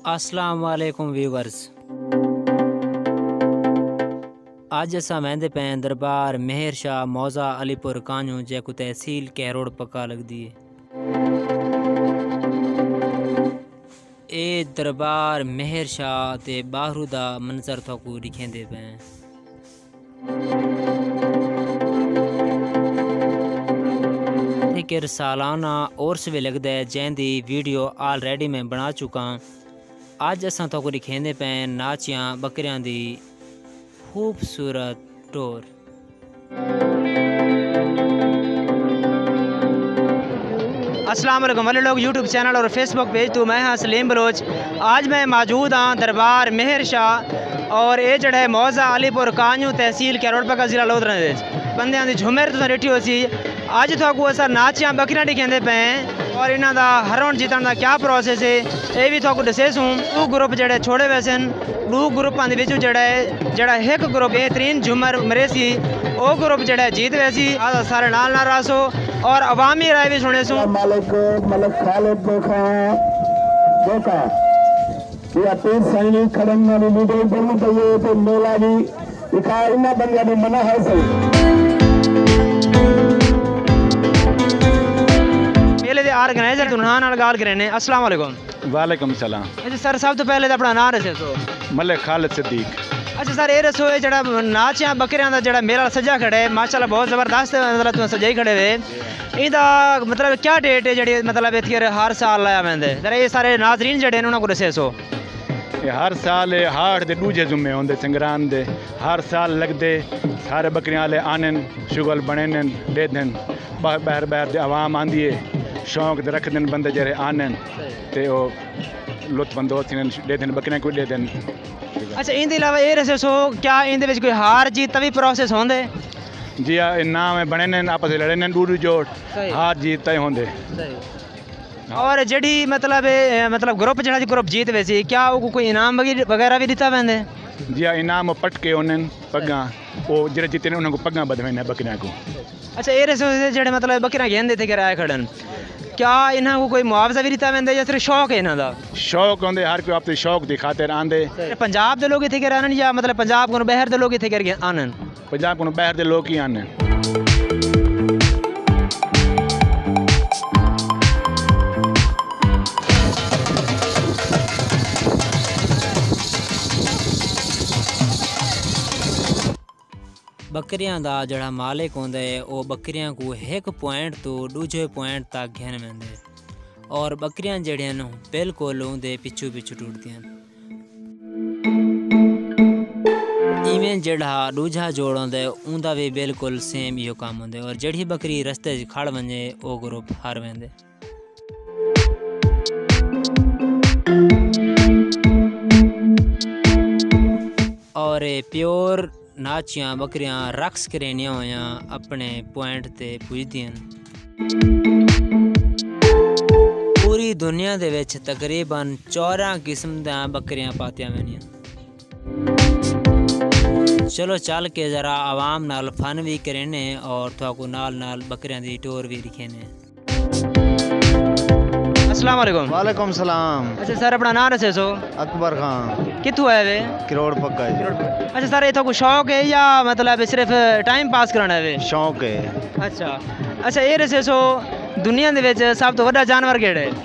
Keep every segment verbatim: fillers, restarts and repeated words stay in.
अस्सलाम वालेकुम व्यूवर्स। अज असा वेंदे पे दरबार मेहर शाह मौजा अलीपुर कानू जैको तहसील कैरोड़ पक्का लगदी है। ए दरबार मेहर शाह ते बाहरू दा मंजर थोकू दिखेंदे पे। फिर सालाना उर्स भी लगता है जैंदी वीडियो ऑलरेडी मैं बना चुका। अज असा तो दिखेंदे पे नाचियां बकरियां दी खूबसूरत टोर। अस्सलाम वालेकुम वाले लोग यूट्यूब चैनल और फेसबुक पेज तो मैं हाँ सलीम बलोच। आज मैं मौजूद हाँ दरबार मेहर शाह और ये जड़ा है मौजा अलीपुर कानू तहसील कैरोड़ पक्का जिला लोधरा बंद की झुमेर तुम डिठी हो सी। अज थोकू अस नाचियां बकरियां दिखेंदे पे और इन्हों का हरण जीतने का क्या प्रोसेस है ये भी थोकू दसे सूँ। टू ग्रुप जड़े छोड़े वैसे टू ग्रुपों के विच जड़ा है जड़ा एक ग्रुप बेहतरीन झुमर मरे सी वो ग्रुप जड़ा जीत वैसी। सारे नाल ना रासो और अवामी राय भी सुने सूँ। मेले दे ऑर्गेनाइजर तुनहान नाल गाल करे ने। अस्सलाम वालेकुम। वालेकुम सलाम। अच्छा सर सब तो पहले तो अपना नाम रसे सो। मलिक खालिद सिद्दीक। अच्छा सर ये रसो जड़ा नाचियां बकरियां दा जड़ा मेला सजा खड़े है माशाल्लाह बहुत ज़बरदस्त मतलब तुम सजाई खड़े वे। इदा मतलब क्या डेट है जड़ी मतलब इतने हर साल लाया वेंदे जरा ये सारे नाजरीन जड़े उन्होंने को दसे सो। ये हर साल हाड़ दे दूजे जुम्मे होंदे संग्राम दे हर साल लगदे सारे बकरियां वाले आनन शुगल बने दे दिन बाहर बाहर दे आवाम आंदी है शौक दे रख दिन बंदे जरे आनन ते ओ लुत्फअंदोज़ थी दे दिन बकरियां को दे दिन। अच्छा इनके अलावा ये रसे सो क्या इनके कोई हार जीत भी प्रोसेस होंदे? जी हाँ इनाम बने ने आपस लड़े ने दूर जोड़ हार जीत तय होंदे। और जड़ी मतलब मतलब ग्रुप जड़ा ग्रुप जीत वैसी क्या वो कोई इनाम वगैरह भी दिता वेंदे? जी हाँ इनाम पटके उन्हें पग्गा वो जड़े जीते ने उन्हें को पग्गा बदवेने बकरियां को। अच्छा ये रसे जड़े मतलब बकरियां गेंदे थे किराए खड़न क्या इन्हें को कोई मुआवजा भी दिता वेंदे या सिर्फ शौक है इन्हां दा? शौक होंदे हर कोई अपने शौक दी खातिर आंदे। पंजाब दे लोग इथे कर आनन या मतलब पंजाब को बाहर दे लोग इथे कर आनन? पंजाब को बाहर दे लोग ही आनन। बकरियां दा जड़ा मालिक होंदा है वो बकरियां को एक पॉइंट तो दूजे पॉइंट तक घेन वेंदे और बकरियां जड़ियां नु बिल्कुल उनदे पिछू पिछू टूटदियां। इवें जड़ा दूजा जोड़ होंदा है उनदा भी बिल्कुल सेम यो काम होंदा है और जड़ी बकरी रस्ते च खड़ वंजे वो ग्रुप हार वेंदे। और प्योर नाचियां बकरियां रक्स करेनियां होया अपने पॉइंट ते पुजदियां। पूरी दुनिया दे विच तकरीबन चौदह किस्म दा बकरियां पातियां वेनियां। चलो चल के जरा आवाम नाल फन भी करेने और थोकू नाल नाल बकरियां दी टोर भी दिखेने। अस्सलाम वालेकुम। वालेकुम सलाम। अच्छा सर अपना नाम रसे सो? अकबर खान। कित्थों आए वे? कैरोड़ पक्का है। अच्छा सर ये तो कोई शौक है या मतलब सिर्फ टाइम पास कराना है? शौक है। अच्छा अच्छा ये रसे सो दुनिया दे विच सब तो बड़ा जानवर केड़ा है?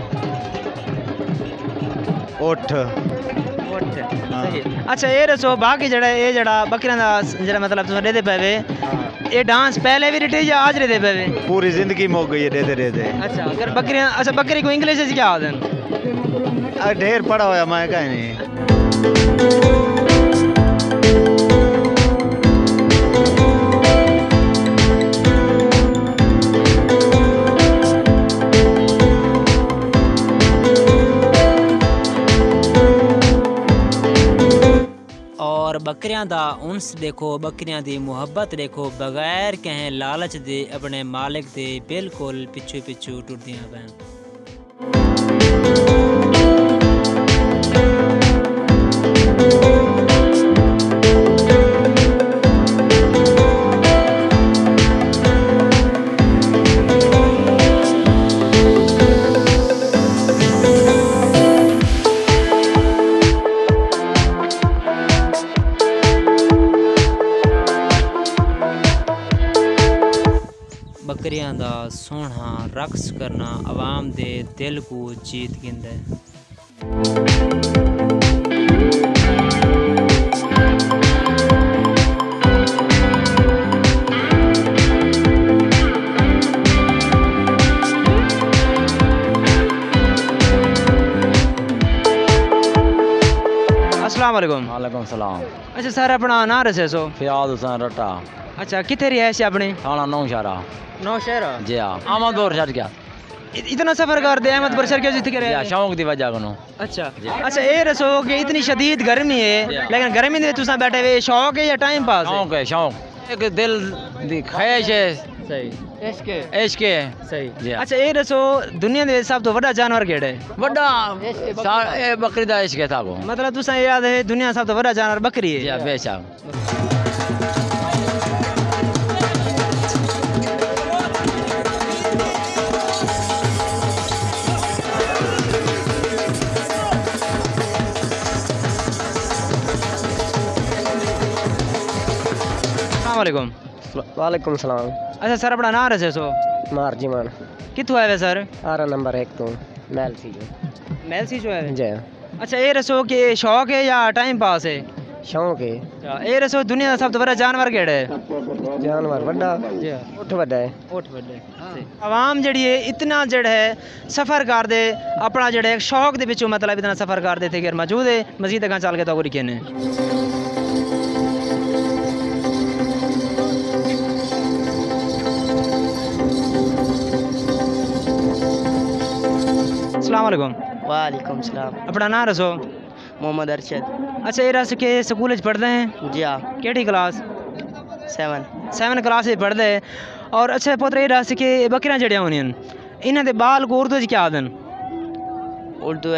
उठ। उठ सही। अच्छा ये रसो बाकी जड़ा ये जड़ा बकरियां दा जड़ा मतलब तुम देदे पे ये डांस पहले भी रिटे या आज देदे पे? पूरी जिंदगी मुक गई है देते देते। अच्छा अगर बकरियां अच्छा बकरी को इंग्लिश में क्या होते हैं? ढेर पड़ा हुआ मैं कहीं नहीं। और बकरियां दा उन्स देखो बकरियां दी मुहब्बत देखो बगैर कहें लालच दे अपने मालिक दे बिल्कुल पिछू पिछू टुरदियां पैन। बकरियां दा सोहना रक्स करना आवाम दे दिल को जीत गिंदा है। अस्सलाम वालेकुम। वालेकुम सलाम। अच्छा सर अपना नाम रसे सो? फियाज हुसैन रट्टा। अच्छा कितने रिहायश है अपनी? थाना नौ शहरा। नौ शहरा जी हाँ। अहमदपुर शहर क्या इतना सफ़र कर दे अहमदपुर शहर क्यों जित के रहे? शौक की वजह कनो। अच्छा अच्छा ये रसो कि इतनी शदीद गर्मी है लेकिन गर्मी में तुसा बैठे हुए शौक है या टाइम पास है? शौक है शौक एक दिल दी ख्वाहिश है। सही इश्क है। इश्क है सही जी। अच्छा ये रसो दुनिया दे सब तो बड़ा जानवर केड़ा है? बड़ा सा- ए बकरी दा इश्क है ताको। मतलब तुसा याद है दुनिया सब तो बड़ा जानवर बकरी जी है? हाँ, बेशक। वालेकुम। वालेकुम सलाम। अच्छा सर अपना नाम रसे सो? मारजीमान कितों आए वे सर? आरा नंबर एक तो मैल सी जो मैल सी जो है। जय अच्छा ये रसो कि शौक है या टाइम पास है? शौक है। अच्छा ये रसो दुनिया का सब तो बड़ा जानवर केड़ा है? जानवर बड़ा जी उठ बड़ा है। उठ बड़े आवाम जड़ी है इतना जड़ है सफ़र कर दे अपना जड़े शौक दे विचों मतलब इतना सफ़र कर दे थे कि मौजूद है मजीद अगर चल के तो लिखे ने। अस्सलाम वालेकुम। वालेकुम सलाम। अपना नाम रसो? मोहम्मद अरशद। अच्छा ये रस के स्कूल पढ़ते हैं? जी हाँ। केड़ी क्लास? सेवन। सेवन क्लास में पढ़ते हैं। और अच्छा पुत्र ये रस के बकरियां जड़ियां होनी इन्हां दे बाल को उर्दू च क्या आदन? उर्दू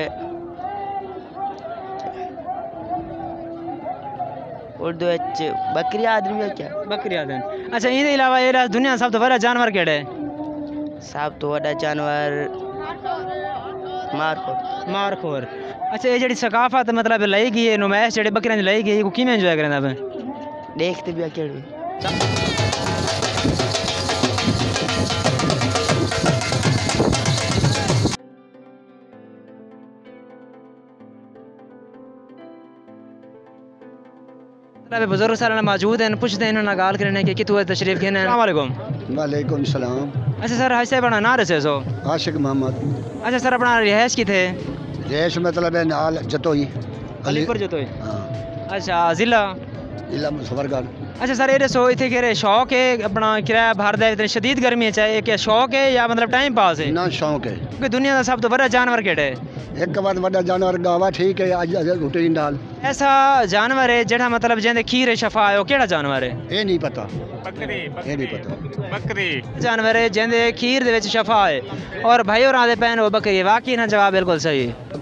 उर्दू बकरी आदमी क्या? बकरी आदन। अच्छा इहदे अलावा ये रस दुनिया सब तो बड़ा जानवर केड़ा है? सब तो बड़ा जानवर मारखोर। मारखोर। अच्छा ये जड़ी सकाफत मतलब लाई गई है नुमाइश जड़े बकरियां दी लाई गई है को किवें एंजॉय करदा पे? देखते भी अकेले। बुजुर्ग सारा मौजूद हैं पूछते हैं इन्होंने गाल करने के कितने तशरीफ के हैं। वालेकुम। वालेकुम सलाम। अच्छा सर हाय साहब अपना नाम रसे सो? आशिक मोहम्मद। अच्छा सर अपना रिहायश किथे? देश मतलब है नाल जतोई अलीपुर जतोई। हाँ अच्छा जिला? जिला मुजफ्फरगढ़। अच्छा सर ये दसो इतने केरे शौक है अपना किराया भर दे इतनी शदीद गर्मी है चाहे क्या शौक है या मतलब टाइम पास है? ना शौक है। क्योंकि दुनिया का सब तो बड़ा जानवर केड़ा है? एक बार बड़ा जानवर गावा ठीक है अज रूटीन डाल ऐसा जानवर है जेड़ा मतलब जिंदे खीर शफा है वो केड़ा जानवर है? ये नहीं पता। बकरी ये नहीं पता। बकरी जानवर है जिंदे खीर दे विच शफा है और भाई और आदे पैन वो बकरी है। वाकई ना जवाब बिल्कुल सही है।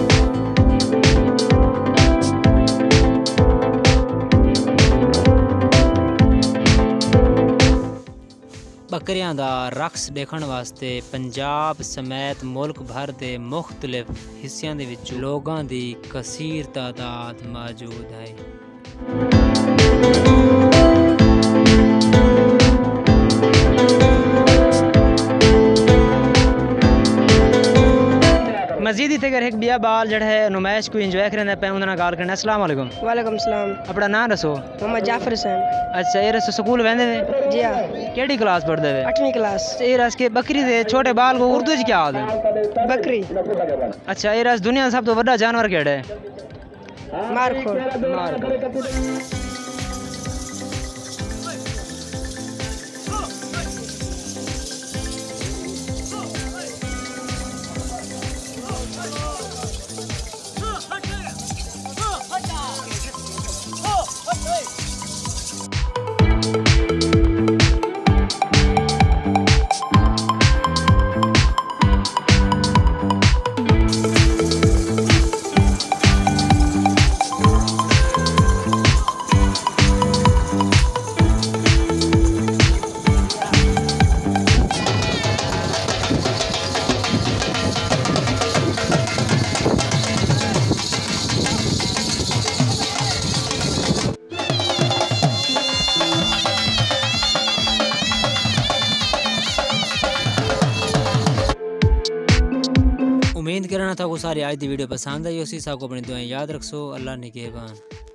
बकरियां दा रक्स देखण वास्ते पंजाब समेत मुल्क भर दे मुख्तलिफ हिस्सियां दे विच लोगां दी कसीर तादाद मौजूद है। मजीद इतने अगर एक बिया बाल जड़ है नुमाइश को इंजॉय करने पे उन्होंने गाल करना। अस्सलाम वालेकुम। वालेकुम सलाम। अपना नाम रसो? मोहम्मद जाफर हुसैन। अच्छा ये रसो स्कूल वेंदे वे? जी हाँ। केड़ी क्लास पढ़दे वे? आठवीं क्लास। ये रस के बकरी दे छोटे बाल को उर्दू च क्या आदन? बकरी। अच्छा ये रस दुनिया सब तो बड़ा जानवर केड़ा है? मारखोर। मार उम्मीद करना था को सारी आज की वीडियो पसंद आई उसी साको अपनी दुआएं याद रखो। अल्लाह निगहबान।